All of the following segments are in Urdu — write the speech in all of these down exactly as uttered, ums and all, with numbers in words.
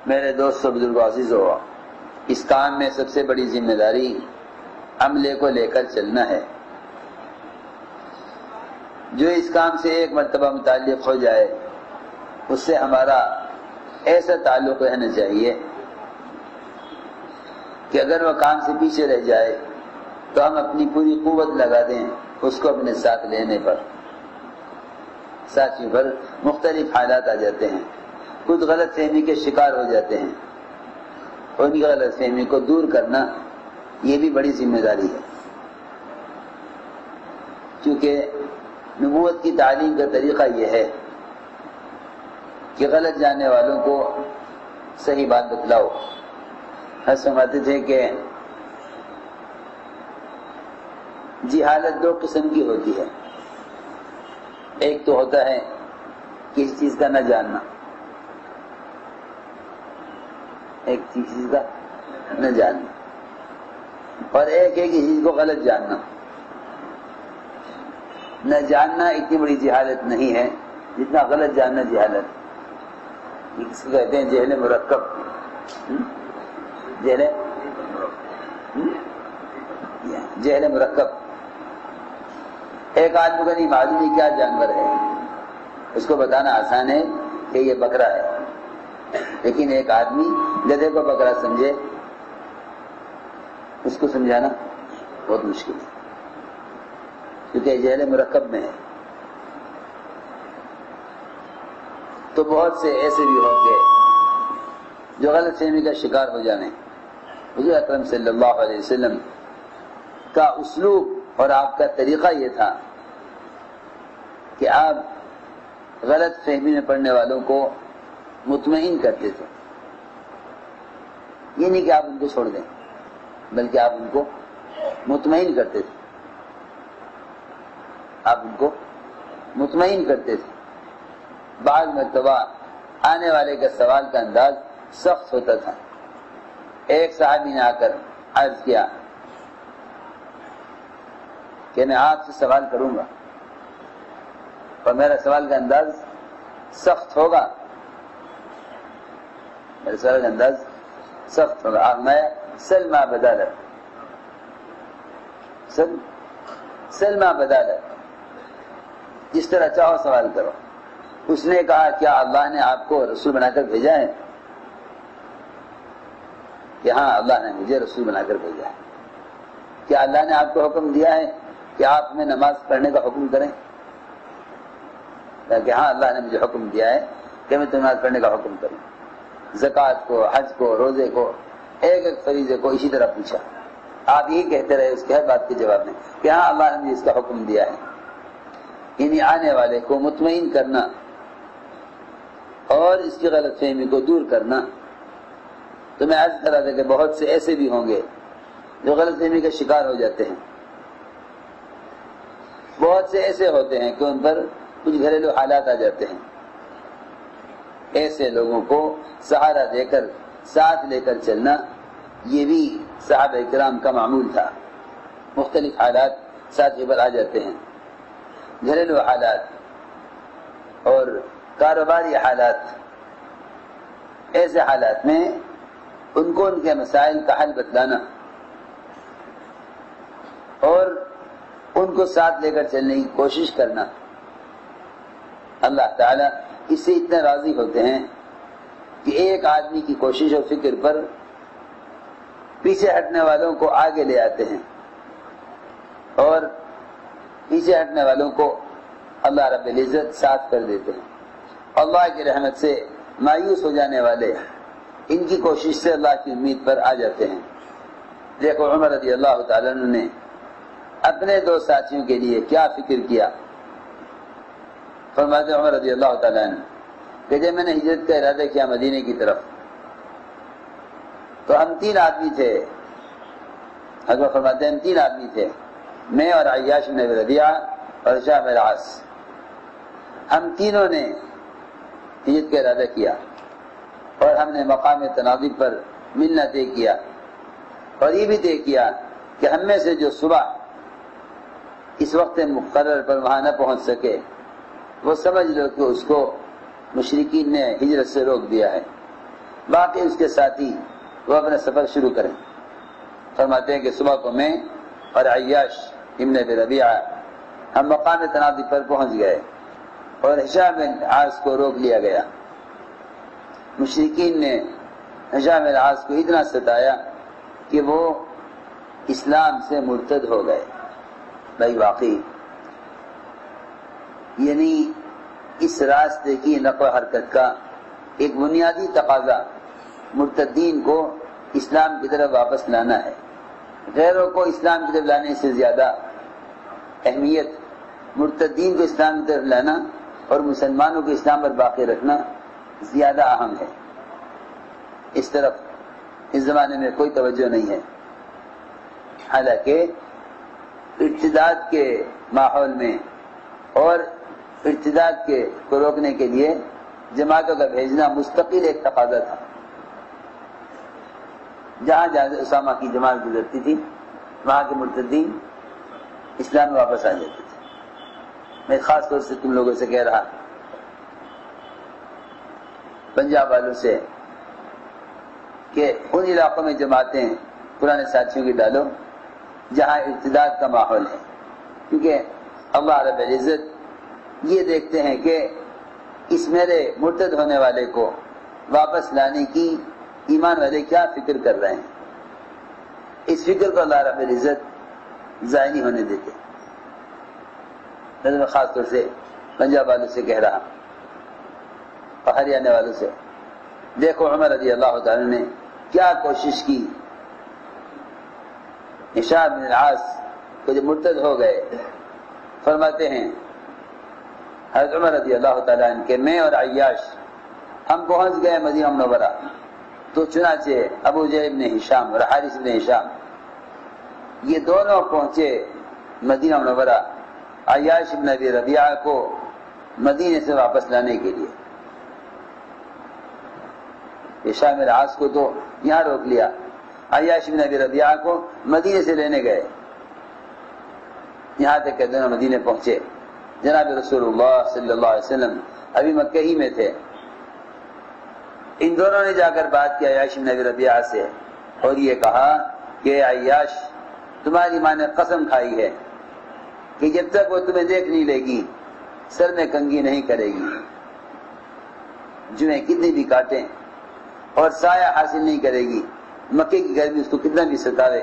میرے دوست و بزرگ عزیز ہو، اس کام میں سب سے بڑی ذمہ داری عملے کو لے کر چلنا ہے۔ جو اس کام سے ایک مرتبہ متعلق ہو جائے اس سے ہمارا ایسا تعلق رہنا چاہیے کہ اگر وہ کام سے پیچھے رہ جائے تو ہم اپنی پوری قوت لگا دیں اس کو اپنے ساتھ لینے پر۔ ساتھیوں پر مختلف حالات آ جاتے ہیں، خود غلط فہمی کے شکار ہو جاتے ہیں، ان کی غلط فہمی کو دور کرنا یہ بھی بڑی ذمہ داری ہے، کیونکہ نبوت کی تعلیم کا طریقہ یہ ہے کہ غلط جاننے والوں کو صحیح بات بتلاؤ۔ ہم سمجھتے تھے کہ جہالت دو قسم کی ہوتی ہے، ایک تو ہوتا ہے کسی چیز کا نہ جاننا، ایک چیز کا نہ جاننا، اور ایک ہے کسی چیز کو غلط جاننا۔ نہ جاننا اتنی بڑی جہالت نہیں ہے جتنا غلط جاننا جہالت، اس کو کہتے ہیں جہل مرکب۔ جہل جہل مرکب، ایک آدمی کو نہیں معلوم ہے کیا جانور ہے، اس کو بتانا آسان ہے کہ یہ بکرا ہے، لیکن ایک آدمی گدھے کو بکرا سمجھے اس کو سمجھانا بہت مشکل ہے، کیونکہ جہل مرکب میں ہے۔ تو بہت سے ایسے بھی ہوں گے جو غلط فہمی کا شکار ہو جانے۔ حضور اکرم صلی اللہ علیہ وسلم کا اسلوب اور آپ کا طریقہ یہ تھا کہ آپ غلط فہمی میں پڑنے والوں کو مطمئن کرتے تھے، یہ نہیں کہ آپ ان کو چھوڑ دیں بلکہ آپ ان کو مطمئن کرتے تھے، آپ ان کو مطمئن کرتے تھے۔ بعض مرتبہ آنے والے کا سوال کا انداز سخت ہوتا تھا۔ ایک صحابی نے آ کر عرض کیا کہ میں آپ سے سوال کروں گا اور میرا سوال کا انداز سخت ہوگا، میرے سوال کا انداز سخت ہوگا۔ آپ میں سلما بدالت سل سلما بدالت جس طرح چاہو سوال کرو۔ اس نے کہا کیا اللہ نے آپ کو رسول بنا کر بھیجا ہے؟ کہ ہاں اللہ نے مجھے رسول بنا کر بھیجا ہے۔ کیا اللہ نے آپ کو حکم دیا ہے کہ آپ ہمیں نماز پڑھنے کا حکم کریں؟ کہ ہاں اللہ نے مجھے حکم دیا ہے کہ میں نماز پڑھنے کا حکم کروں۔ زکوٰۃ کو، حج کو، روزے کو، ایک ایک فریضے کو اسی طرح پوچھا۔ آپ یہی کہتے رہے اس کے ہر بات کے جواب میں کہ ہاں اللہ نے مجھے اس کا حکم دیا ہے۔ یعنی آنے والے کو مطمئن کرنا اور اس کی غلط فہمی کو دور کرنا۔ تو میں عرض کر رہا تھا کہ بہت سے ایسے بھی ہوں گے جو غلط فہمی کا شکار ہو جاتے ہیں، بہت سے ایسے ہوتے ہیں کہ ان پر کچھ گھریلو حالات آ جاتے ہیں۔ ایسے لوگوں کو سہارا دے کر ساتھ لے کر چلنا یہ بھی صحابہ کرام کا معمول تھا۔ مختلف حالات ساتھی پر آ جاتے ہیں، گھریلو حالات اور کاروباری حالات۔ ایسے حالات میں ان کو ان کے مسائل کا حل بتلانا اور ان کو ساتھ لے کر چلنے کی کوشش کرنا، اللہ تعالیٰ اس سے اتنے راضی ہوتے ہیں کہ ایک آدمی کی کوشش اور فکر پر پیچھے ہٹنے والوں کو آگے لے آتے ہیں، اور پیچھے ہٹنے والوں کو اللہ رب العزت ساتھ کر دیتے ہیں۔ اللہ کی رحمت سے مایوس ہو جانے والے ان کی کوشش سے اللہ کی امید پر آ جاتے ہیں۔ دیکھو عمر رضی اللہ تعالیٰ عنہ نے اپنے دو ساتھیوں کے لیے کیا فکر کیا۔ فرماتے عمر رضی اللہ تعالیٰ عنہ کہ جب میں نے ہجرت کا ارادہ کیا مدینے کی طرف تو ہم تین آدمی تھے، حضرت فرماتے ہیں ہم تین آدمی تھے، میں اور عیاش بن ربیعہ اور ہشام بن العاص، ہم تینوں نے ہجرت کا ارادہ کیا اور ہم نے مقام تناظر پر ملنا طے کیا، اور یہ بھی طے کیا کہ ہم میں سے جو صبح اس وقت مقرر پر وہاں نہ پہنچ سکے وہ سمجھ لو کہ اس کو مشرکین نے ہجرت سے روک دیا ہے، باقی اس کے ساتھی وہ اپنا سفر شروع کریں۔ فرماتے ہیں کہ صبح کو میں اور عیاش ابن ابی ربیعہ ہم مقام تنابی پر پہنچ گئے اور ہشام بن عاص کو روک لیا گیا۔ مشرکین نے ہشام بن عاص کو اتنا ستایا کہ وہ اسلام سے مرتد ہو گئے۔ بھائی واقعی یعنی اس راستے کی نقل و حرکت کا ایک بنیادی تقاضا مرتدین کو اسلام کی طرف واپس لانا ہے۔ غیروں کو اسلام کی طرف لانے سے زیادہ اہمیت مرتدین کو اسلام کی طرف لانا اور مسلمانوں کو اسلام پر باقی رکھنا زیادہ اہم ہے۔ اس طرف اس زمانے میں کوئی توجہ نہیں ہے، حالانکہ ارتداد کے ماحول میں اور ارتداد کے کو روکنے کے لیے جماعتوں کا بھیجنا مستقل ایک تقاضا تھا۔ جہاں جہاں اسامہ کی جماعت گزرتی تھی وہاں کے مرتدین اسلام میں واپس آ جاتے تھے۔ میں خاص طور سے تم لوگوں سے کہہ رہا، پنجاب والوں سے، کہ ان علاقوں میں جماعتیں پرانے ساتھیوں کی ڈالو جہاں ارتداد کا ماحول ہے، کیونکہ اللہ رب العزت یہ دیکھتے ہیں کہ اس میرے مرتد ہونے والے کو واپس لانے کی ایمان والے کیا فکر کر رہے ہیں۔ اس فکر کو اللہ رب العزت ضائع نہیں ہونے دیتے۔ میں خاص طور سے پنجاب والوں سے کہہ رہا اور ہریانہ والوں سے، دیکھو عمر رضی اللہ تعالی نے کیا کوشش کی۔ ہشام بن العاص کو جب مرتد ہو گئے، فرماتے ہیں حضرت عمر رضی اللہ تعالیٰ عنہ کہ میں اور عیاش ہم پہنچ گئے مدینہ منورہ، تو چنانچہ ابو جہل بن ہشام اور حارث بن ہشام یہ دونوں پہنچے مدینہ منورہ عیاش بن ابی ربیعہ کو مدینے سے واپس لانے کے لیے۔ ہشام بن العاص کو تو یہاں روک لیا، عیاش بن ابی ربیعہ کو مدینے سے لینے گئے، یہاں تک کہ دونوں مدینے پہنچے۔ جناب رسول اللہ صلی اللہ علیہ وسلم ابھی مکہ ہی میں تھے۔ ان دونوں نے جا کر بات کی عیاش بن ابی ربیعہ سے اور یہ کہا کہ عیاش تمہاری ماں نے قسم کھائی ہے کہ جب تک وہ تمہیں دیکھ نہیں لے گی سر میں کنگھی نہیں کرے گی، جویں کتنی بھی کاٹیں اور سایہ حاصل نہیں کرے گی، مکے کی گرمی اس کو کتنا بھی ستاوے۔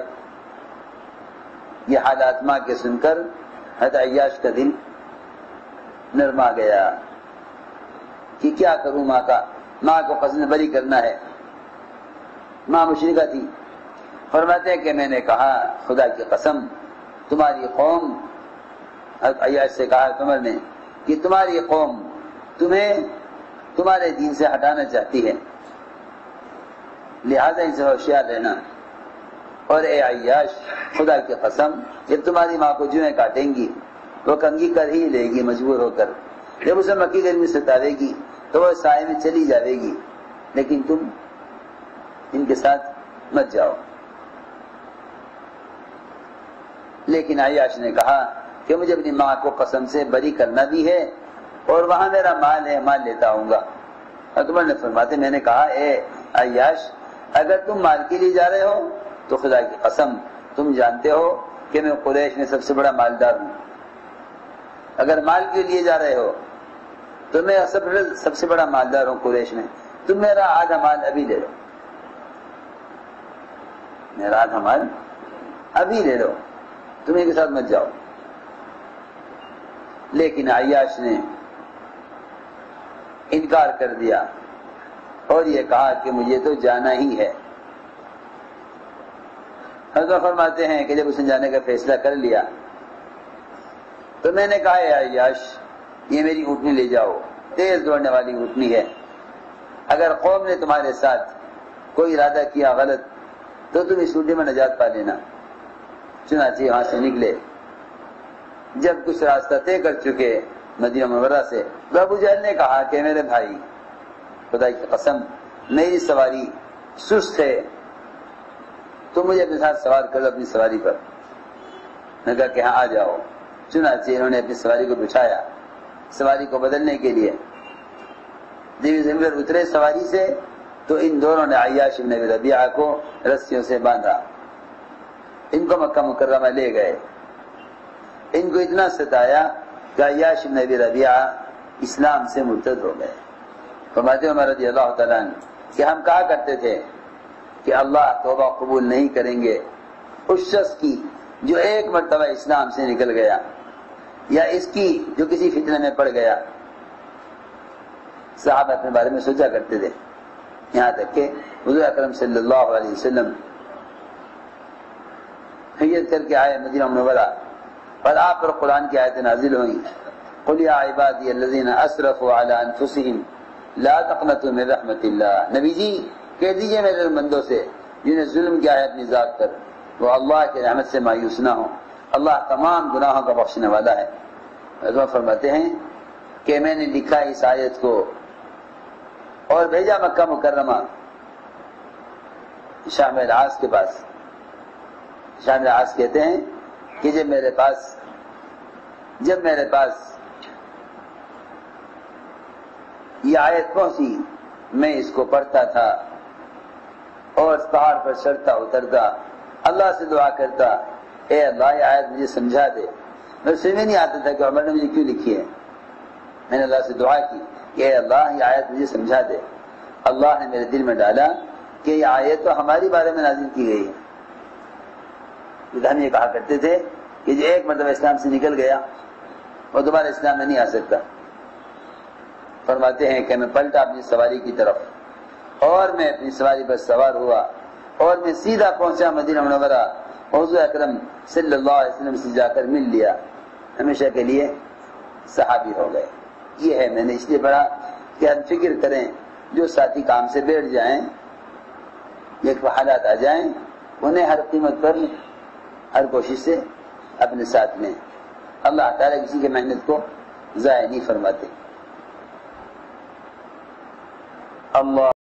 یہ حالات ماں کے سن کر حضرت عیاش کا دل نرما گیا کہ کیا کروں ماں کا، ماں کو قسم بری کرنا ہے۔ ماں مشرکہ تھی۔ فرماتے ہیں کہ میں نے کہا خدا کی قسم تمہاری قوم، عیاش سے کہا عمر نے کہ تمہاری قوم تمہیں تمہارے دین سے ہٹانا چاہتی ہے، لہذا ان سے ہوشیار رہنا۔ اور اے عیاش خدا کی قسم جب تمہاری ماں کو جویں کاٹیں گی وہ کنگھی کر ہی لے گی مجبور ہو کر، جب اسے مکی گرمی ستاوے گی تو وہ سائے میں چلی جاوے گی، لیکن تم ان کے ساتھ مت جاؤ۔ لیکن عیاش نے کہا کہ مجھے اپنی ماں کو قسم سے بری کرنا بھی ہے اور وہاں میرا مال ہے، مال لیتا آؤں گا۔ عمر نے فرماتے میں نے کہا اے عیاش اگر تم مال کے لیے جا رہے ہو تو خدا کی قسم تم جانتے ہو کہ میں قریش میں سب سے بڑا مالدار ہوں، اگر مال کے لیے جا رہے ہو تو میں سب سے بڑا مالدار ہوں قریش میں، تم میرا آدھا مال ابھی لے لو، میرا آدھا مال ابھی لے لو، تم ان کے ساتھ مت جاؤ۔ لیکن عیاش نے انکار کر دیا اور یہ کہا کہ مجھے تو جانا ہی ہے۔ حضرت فرماتے ہیں کہ جب اس نے جانے کا فیصلہ کر لیا تو میں نے کہا اے عیاش یہ میری اونٹنی لے جاؤ، تیز دوڑنے والی اونٹنی ہے، اگر قوم نے تمہارے ساتھ کوئی ارادہ کیا غلط تو تم اس اونٹنی میں نجات پا لینا۔ چنانچہ وہاں سے نکلے، جب کچھ راستہ طے کر چکے مدینہ منورہ سے تو ابو جہل نے کہا کہ میرے بھائی خدا کی قسم میری سواری سست ہے، تم مجھے اپنے ساتھ سوار کر لو اپنی سواری پر۔ میں نے کہا کہ ہاں آ جاؤ۔ چنانچہ انہوں نے اپنی سواری کو بٹھایا سواری کو بدلنے کے لیے، جب زمین پر اترے سواری سے تو ان دونوں نے عیاش بن ابی ربیعہ کو رسیوں سے باندھا، ان کو مکہ مکرمہ لے گئے، ان کو اتنا ستایا کہ عیاش بن ابی ربیعہ اسلام سے مرتد ہو گئے۔ فرماتے عمر رضی اللہ تعالیٰ عنہ کہ ہم کہا کرتے تھے کہ اللہ توبہ قبول نہیں کریں گے اس شخص کی جو ایک مرتبہ اسلام سے نکل گیا، یا اس کی جو کسی فتنہ میں پڑ گیا۔ صحابہ اپنے بارے میں سوچا کرتے تھے، یہاں تک کہ حضور اکرم صلی اللہ علیہ وسلم ہجرت کر کے آئے مدینہ منورہ، اور آپ پر قرآن کی آیتیں نازل ہوئیں، قل یا عبادی الذین اسرفوا علی انفسہم لا تقنطوا من رحمت اللہ۔ نبی جی کہہ دیجئے میرے بندوں سے جنہیں ظلم کیا ہے اپنی ذات پر، وہ اللہ کی رحمت سے مایوس نہ ہو، اللہ تمام گناہوں کا بخشنے والا ہے۔ حضرت فرماتے ہیں کہ میں نے لکھا اس آیت کو اور بھیجا مکہ مکرمہ شام العاص کے پاس۔ شام العاص کہتے ہیں کہ جب میرے پاس جب میرے پاس یہ آیت پہنچی میں اس کو پڑھتا تھا اور اس پہاڑ پر چڑھتا اترتا، اللہ سے دعا کرتا، اے اللہ یہ آیت مجھے سمجھا دے۔ میں سمجھ میں نہیں آتا تھا کہ عمر نے مجھے کیوں لکھی ہے۔ میں نے اللہ سے دعا کی کہ اے اللہ یہ آیت مجھے سمجھا دے۔ اللہ نے میرے دل میں ڈالا کہ یہ آیت تو ہماری بارے میں نازل کی گئی ہے۔ ہم یہ کہا کرتے تھے کہ جو ایک مرتبہ اسلام سے نکل گیا وہ دوبارہ اسلام میں نہیں آ سکتا۔ فرماتے ہیں کہ میں پلٹا اپنی سواری کی طرف اور میں اپنی سواری پر سوار ہوا اور میں سیدھا پہنچا مدینہ منورہ، حضور اکرم صلی اللہ علیہ وسلم سے جا کر مل لیا، ہمیشہ کے لیے صحابی ہو گئے۔ یہ ہے میں نے اس لیے پڑھا کہ ہم فکر کریں جو ساتھی کام سے بیٹھ جائیں، ایک حالات آ جائیں، انہیں ہر قیمت پر ہر کوشش سے اپنے ساتھ میں۔ اللہ تعالیٰ کسی کی محنت کو ضائع نہیں فرماتے۔ اللہ